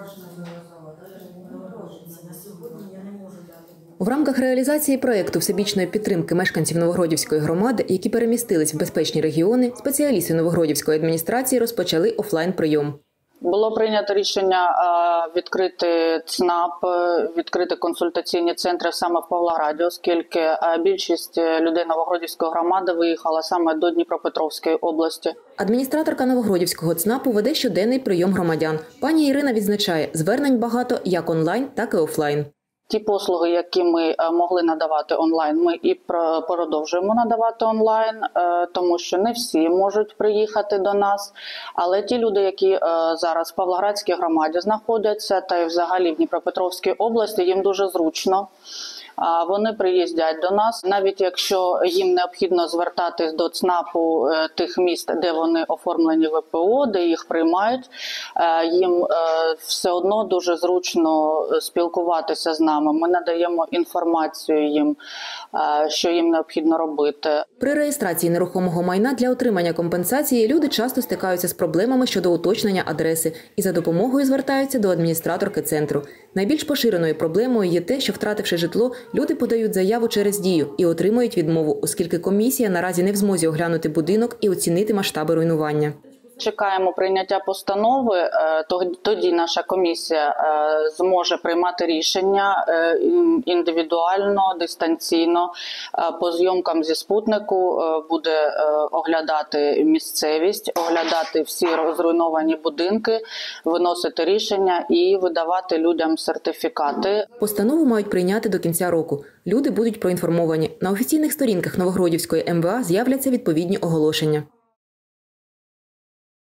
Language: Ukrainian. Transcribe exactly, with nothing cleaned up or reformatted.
В рамках реалізації проєкту всебічної підтримки мешканців Новогродівської громади, які перемістились в безпечні регіони, спеціалісти Новогродівської адміністрації розпочали офлайн-прийом. Було прийнято рішення відкрити ЦНАП, відкрити консультаційні центри саме в Павлограді, оскільки більшість людей Новогродівської громади виїхала саме до Дніпропетровської області. Адміністраторка Новогродівського ЦНАПу веде щоденний прийом громадян. Пані Ірина відзначає, звернень багато як онлайн, так і офлайн. Ті послуги, які ми могли надавати онлайн, ми і продовжуємо надавати онлайн, тому що не всі можуть приїхати до нас. Але ті люди, які зараз в Павлоградській громаді знаходяться, та й взагалі в Дніпропетровській області, їм дуже зручно. Вони приїздять до нас, навіть якщо їм необхідно звертатись до ЦНАПу тих міст, де вони оформлені в ВПО, де їх приймають, їм все одно дуже зручно спілкуватися з нами. Ми надаємо інформацію їм, що їм необхідно робити. При реєстрації нерухомого майна для отримання компенсації люди часто стикаються з проблемами щодо уточнення адреси і за допомогою звертаються до адміністраторки центру. Найбільш поширеною проблемою є те, що, втративши житло, люди подають заяву через Дію і отримують відмову, оскільки комісія наразі не в змозі оглянути будинок і оцінити масштаби руйнування. Чекаємо прийняття постанови, тоді наша комісія зможе приймати рішення індивідуально, дистанційно. По зйомкам зі спутнику буде оглядати місцевість, оглядати всі зруйновані будинки, виносити рішення і видавати людям сертифікати. Постанову мають прийняти до кінця року. Люди будуть проінформовані. На офіційних сторінках Новогродівської ем ве а з'являться відповідні оголошення.